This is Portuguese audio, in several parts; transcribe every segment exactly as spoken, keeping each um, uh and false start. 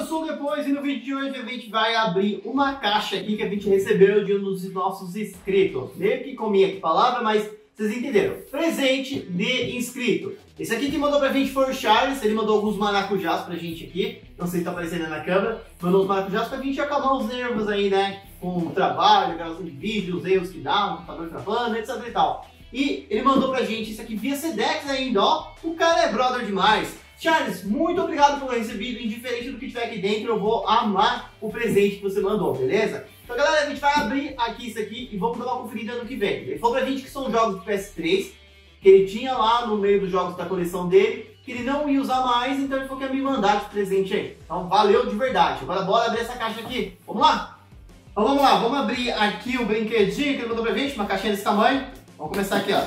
sou o Depois e no vídeo de hoje a gente vai abrir uma caixa aqui que a gente recebeu de um dos nossos inscritos. Meio que comi aqui a palavra, mas vocês entenderam. Presente de inscrito. Esse aqui que mandou pra gente foi o Charles, ele mandou alguns maracujás pra gente aqui. Não sei se tá aparecendo na câmera. Mandou os maracujás pra gente acalmar os nervos aí, né? Com o trabalho, gravação de vídeos, os erros que dá, um computador travando, etc e tal. E ele mandou pra gente isso aqui via Sedex ainda, ó. O cara é brother demais. Charles, muito obrigado por ter recebido. Indiferente do que tiver aqui dentro, eu vou amar o presente que você mandou, beleza? Então, galera, a gente vai abrir aqui isso aqui e vamos dar uma conferida no que vem. Ele falou pra gente que são jogos do P S três, que ele tinha lá no meio dos jogos da coleção dele, que ele não ia usar mais, então ele falou que ia me mandar de presente aí. Então, valeu de verdade. Agora, bora abrir essa caixa aqui. Vamos lá? Então, vamos lá. Vamos abrir aqui o brinquedinho que ele mandou pra gente, uma caixinha desse tamanho. Vamos começar aqui, ó.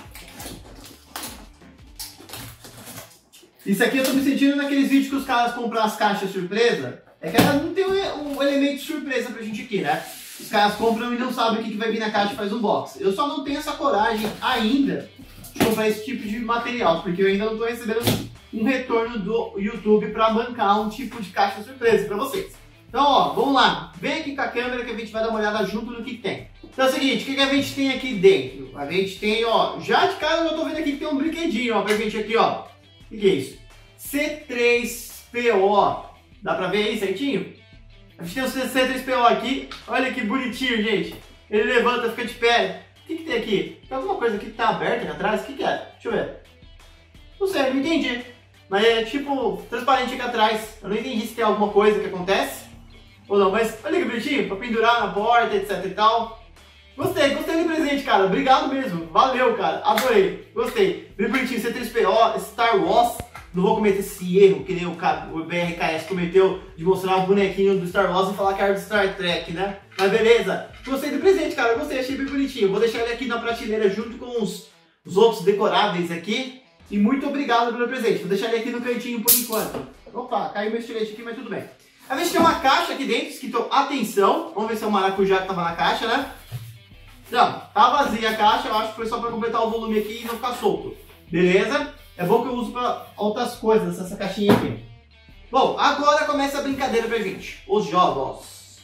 Isso aqui eu tô me sentindo naqueles vídeos que os caras compram as caixas surpresa. É que ela não tem um elemento surpresa pra gente aqui, né? Os caras compram e não sabem o que vai vir na caixa e faz um box. Eu só não tenho essa coragem ainda de comprar esse tipo de material, porque eu ainda não tô recebendo um retorno do YouTube pra bancar um tipo de caixa surpresa pra vocês. Então, ó, vamos lá. Vem aqui com a câmera que a gente vai dar uma olhada junto no que tem. Então é o seguinte, o que, que a gente tem aqui dentro? A gente tem, ó, já de cara eu tô vendo aqui que tem um brinquedinho, ó, pra gente aqui, ó. O que, que é isso? C três P O. Dá pra ver aí certinho? A gente tem o C três P O aqui. Olha que bonitinho, gente. Ele levanta, fica de pé. O que, que tem aqui? Tem alguma coisa aqui que tá aberta aqui atrás? O que, que é? Deixa eu ver. Não sei, não entendi. Mas é tipo transparente aqui atrás. Eu não entendi se tem alguma coisa que acontece ou não. Mas olha que bonitinho, pra pendurar na porta, etc e tal. Gostei, gostei do presente, cara. Obrigado mesmo. Valeu, cara. Adorei. Gostei. Bem bonitinho, C três P O, Star Wars. Não vou cometer esse erro que nem o, o B R K S cometeu de mostrar um bonequinho do Star Wars e falar que era do Star Trek, né? Mas beleza. Gostei do presente, cara. Gostei, achei bem bonitinho. Vou deixar ele aqui na prateleira junto com os, os outros decoráveis aqui. E muito obrigado pelo presente. Vou deixar ele aqui no cantinho por enquanto. Opa, caiu meu estilete aqui, mas tudo bem. A gente tem uma caixa aqui dentro escrito atenção. Vamos ver se é o maracujá que tava na caixa, né? Não, tá vazia a caixa. Eu acho que foi só pra completar o volume aqui e não ficar solto. Beleza? É bom que eu uso para outras coisas essa caixinha aqui. Bom, agora começa a brincadeira pra gente. Os jogos.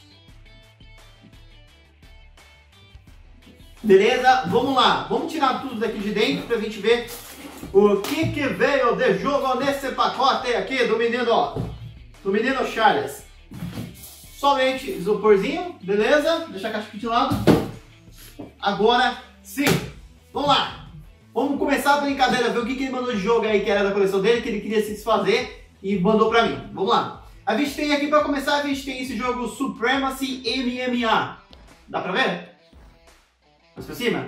Beleza? Vamos lá. Vamos tirar tudo daqui de dentro pra gente ver o que que veio de jogo nesse pacote aqui do menino, ó. Do menino Charles. Somente isoporzinho, beleza? Deixa a caixa aqui de lado. Agora sim. Vamos lá. Vamos começar a brincadeira, ver o que, que ele mandou de jogo aí que era da coleção dele, que ele queria se desfazer e mandou pra mim. Vamos lá. A gente tem aqui, pra começar, a gente tem esse jogo Supremacy M M A. Dá pra ver? Mais pra cima?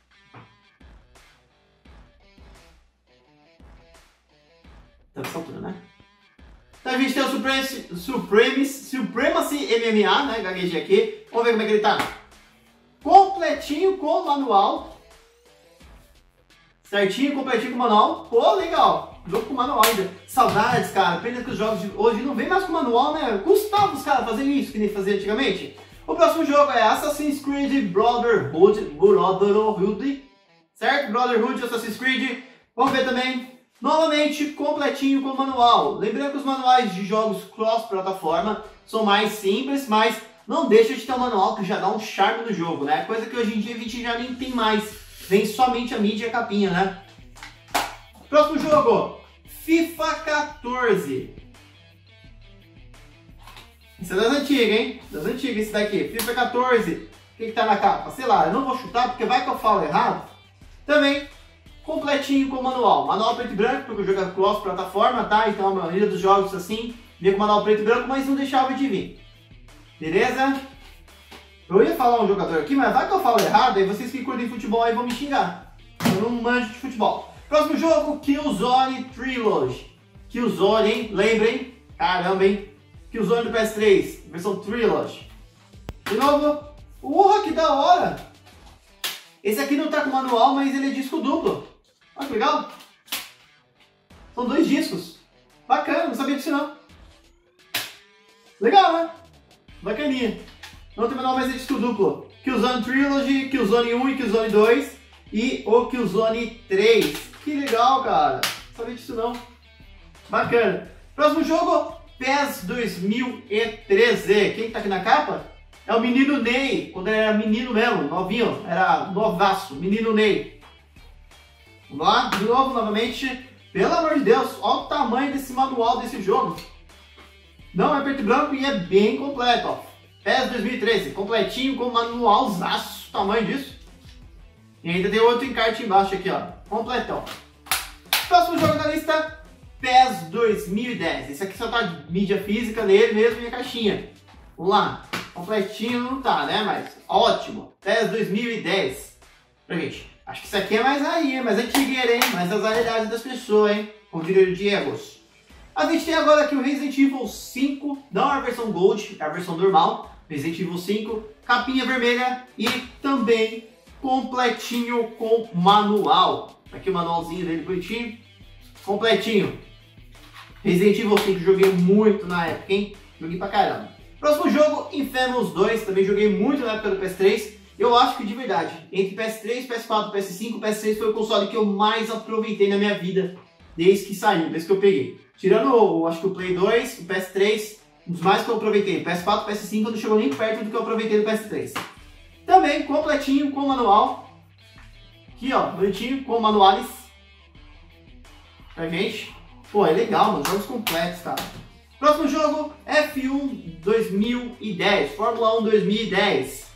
Tá nessa altura, né? Então a gente tem o Supremacy, Supremacy, Supremacy M M A, né? Gaguejei aqui. Vamos ver como é que ele tá. Completinho com manual. Certinho, completinho com o manual. Pô, legal. Jogo com manual ainda. Saudades, cara. Pena que os jogos de hoje não vem mais com manual, né? Custava os caras fazerem isso que nem fazia antigamente. O próximo jogo é Assassin's Creed Brotherhood. Brotherhood. Certo? Brotherhood, Assassin's Creed. Vamos ver também. Novamente, completinho com manual. Lembrando que os manuais de jogos cross-plataforma são mais simples, mas não deixa de ter um manual que já dá um charme no jogo, né? Coisa que hoje em dia a gente já nem tem mais. Vem somente a mídia e a capinha, né? Próximo jogo. FIFA quatorze. Esse é das antigas, hein? Das antigas esse daqui. FIFA quatorze. O que que tá na capa? Sei lá, eu não vou chutar porque vai que eu falo errado. Também completinho com o manual. Manual preto e branco, porque o jogo é cross-plataforma, tá? Então a maioria dos jogos assim, vinha com manual preto e branco, mas não deixava de vir. Beleza? Eu ia falar um jogador aqui, mas vai que eu falo errado, aí vocês que curtem futebol aí vão me xingar. Eu não manjo de futebol. Próximo jogo, Killzone Trilogy. Killzone, hein? Lembrem? Caramba, hein? Killzone do P S três, versão Trilogy. De novo. Urra, que da hora! Esse aqui não tá com manual, mas ele é disco duplo. Olha que legal. São dois discos. Bacana, não sabia disso não. Legal, né? Bacaninha. Não tem manual, mas é disco duplo. Killzone Trilogy, Killzone um e Killzone dois. E o Killzone três. Que legal, cara. Não sabia disso não. Bacana. Próximo jogo, P E S dois mil e treze. Quem tá aqui na capa? É o menino Ney, quando ele era menino mesmo, novinho, era novaço, menino Ney. Vamos lá, de novo, novamente. Pelo amor de Deus, olha o tamanho desse manual desse jogo. Não é preto e branco e é bem completo, ó. P E S dois mil e treze, completinho com manualzaço, tamanho disso. E ainda tem outro encarte embaixo aqui, ó, completão. Próximo jogo da lista, P E S dois mil e dez. Esse aqui só tá de mídia física nele mesmo e a caixinha. Vamos lá, completinho não tá, né, mas ótimo. P E S dois mil e dez. Pra gente, acho que isso aqui é mais aí, mais antigueira, hein, mais as variedades das pessoas, hein, como diria o Diegos. A gente tem agora aqui o Resident Evil cinco, não é a versão Gold, é a versão normal, Resident Evil cinco, capinha vermelha e também completinho com manual. Aqui o manualzinho dele bonitinho, completinho. Resident Evil cinco, joguei muito na época, hein? Joguei pra caramba. Próximo jogo, Infamous dois, também joguei muito na época do P S três. Eu acho que de verdade, entre P S três, P S quatro, P S cinco, P S seis foi o console que eu mais aproveitei na minha vida desde que saiu, desde que eu peguei. Tirando, o, acho que o Play dois, o P S três, os mais que eu aproveitei. P S quatro, P S cinco não chegou nem perto do que eu aproveitei do P S três. Também completinho com manual. Aqui ó, bonitinho, com manuais. Pra gente. Pô, é legal, mano, jogos completos, cara. Próximo jogo, F um dois mil e dez, Fórmula um dois mil e dez.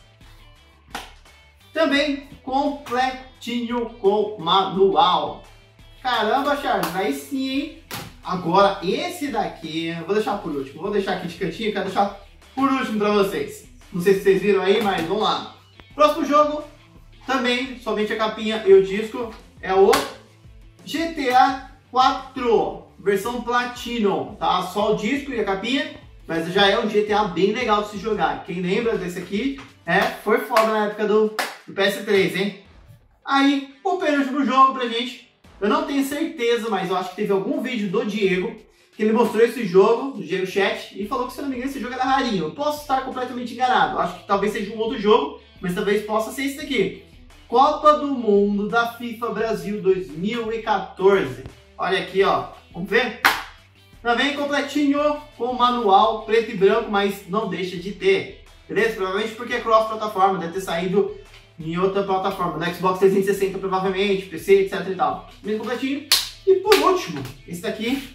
Também completinho com manual. Caramba, Charles, aí sim, hein? Agora, esse daqui, eu vou deixar por último. Vou deixar aqui de cantinho, quero deixar por último pra vocês. Não sei se vocês viram aí, mas vamos lá. Próximo jogo, também, somente a capinha e o disco, é o G T A quatro, versão Platinum, tá? Só o disco e a capinha, mas já é um G T A bem legal de se jogar. Quem lembra desse aqui, é, foi foda na época do, do P S três, hein? Aí, o penúltimo jogo pra gente. Eu não tenho certeza, mas eu acho que teve algum vídeo do Diego que ele mostrou esse jogo, do Diego Chat, e falou que, se não me engano, esse jogo era rarinho. Eu posso estar completamente enganado. Eu acho que talvez seja um outro jogo, mas talvez possa ser esse daqui. Copa do Mundo da FIFA Brasil dois mil e quatorze. Olha aqui, ó. Vamos ver? Também completinho com manual preto e branco, mas não deixa de ter. Beleza? Provavelmente porque é cross-plataforma, deve ter saído em outra plataforma, no Xbox trezentos e sessenta provavelmente, P C, etc e tal. Bem completinho. E por último, esse daqui,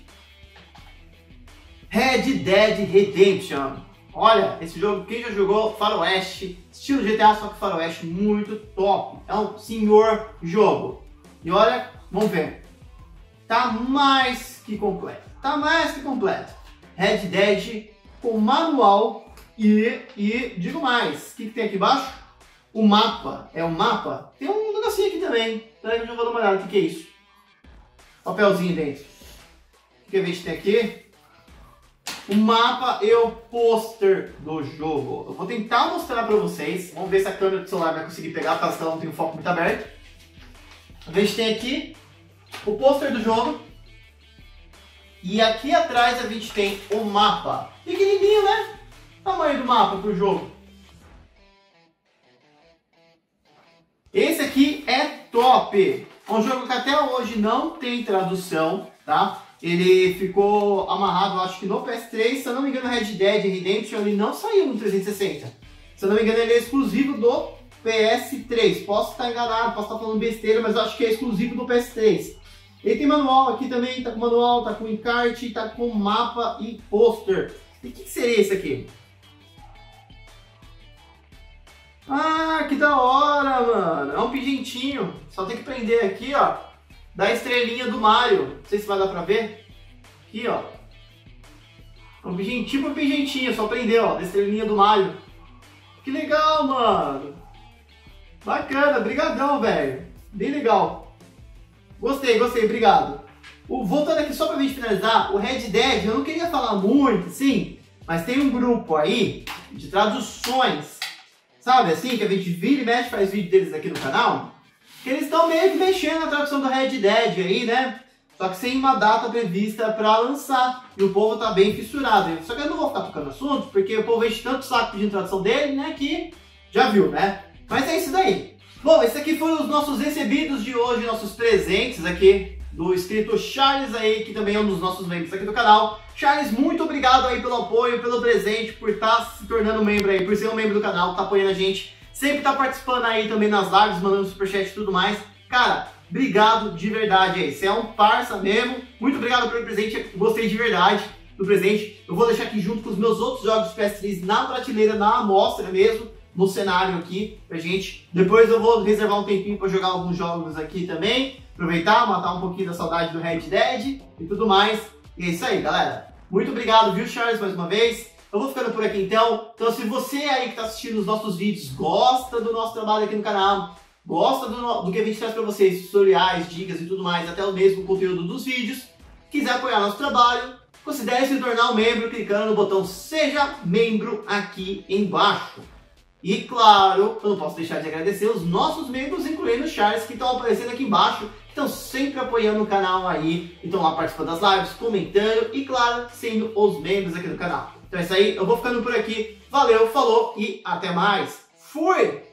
Red Dead Redemption. Olha, esse jogo, quem já jogou Faroeste, estilo G T A, só que Faroeste, muito top. É um senhor jogo. E olha, vamos ver. Tá mais que completo. Tá mais que completo. Red Dead com manual e, e digo mais, o que, que tem aqui embaixo? O mapa, é o mapa. Tem um negocinho aqui também. Peraí que eu já vou dar uma olhada. O que, que é isso? Papelzinho dentro. O que a gente tem aqui? O mapa e o pôster do jogo. Eu vou tentar mostrar pra vocês. Vamos ver se a câmera do celular vai conseguir pegar, caso ela não tenha o foco muito aberto. A gente tem aqui o pôster do jogo. E aqui atrás a gente tem o mapa. Pequenininho, né? Tamanho do mapa pro jogo. Esse aqui é top! É um jogo que até hoje não tem tradução, tá? Ele ficou amarrado, acho que no P S três, se eu não me engano, Red Dead Redemption ele não saiu no trezentos e sessenta. Se eu não me engano, ele é exclusivo do P S três. Posso estar enganado, posso estar falando besteira, mas eu acho que é exclusivo do P S três. Ele tem manual aqui também, tá com manual, tá com encarte, tá com mapa e pôster. E o que, que seria esse aqui? Ah, que da hora, mano. É um pigentinho. Só tem que prender aqui, ó. Da estrelinha do Mario. Não sei se vai dar pra ver. Aqui, ó. Um pigentinho, tipo um pigentinho. Só prender, ó. Da estrelinha do Mario. Que legal, mano. Bacana. Brigadão, velho. Bem legal. Gostei, gostei. Obrigado. O, voltando aqui só pra gente finalizar. O Red Dead, eu não queria falar muito, sim. Mas tem um grupo aí de traduções. Sabe assim, que a gente vira e mexe, faz vídeo deles aqui no canal, que eles estão meio que mexendo na tradução do Red Dead aí, né? Só que sem uma data prevista pra lançar. E o povo tá bem fissurado. Só que eu não vou ficar tocando assunto, porque o povo enche tanto saco pedindo tradução dele, né? Que já viu, né? Mas é isso daí. Bom, esses aqui foram os nossos recebidos de hoje, nossos presentes aqui do inscrito Charles aí, que também é um dos nossos membros aqui do canal. Charles, muito obrigado aí pelo apoio, pelo presente, por estar se tornando membro aí, por ser um membro do canal, tá apoiando a gente, sempre tá participando aí também nas lives, mandando superchat e tudo mais. Cara, obrigado de verdade aí, você é um parça mesmo, muito obrigado pelo presente, gostei de verdade do presente. Eu vou deixar aqui junto com os meus outros jogos de P S três na prateleira, na amostra mesmo, no cenário aqui pra gente. Depois eu vou reservar um tempinho pra jogar alguns jogos aqui também, aproveitar, matar um pouquinho da saudade do Red Dead e tudo mais. E é isso aí, galera. Muito obrigado, viu, Charles, mais uma vez. Eu vou ficando por aqui então. Então, se você aí que tá assistindo os nossos vídeos, gosta do nosso trabalho aqui no canal, gosta do, do que a gente traz pra vocês, tutoriais, dicas e tudo mais, até o mesmo conteúdo dos vídeos, quiser apoiar nosso trabalho, considere se tornar um membro clicando no botão Seja Membro aqui embaixo. E claro, eu não posso deixar de agradecer os nossos membros, incluindo os Charles, que estão aparecendo aqui embaixo, que estão sempre apoiando o canal aí, estão lá participando das lives, comentando e, claro, sendo os membros aqui do canal. Então é isso aí, eu vou ficando por aqui. Valeu, falou e até mais. Fui!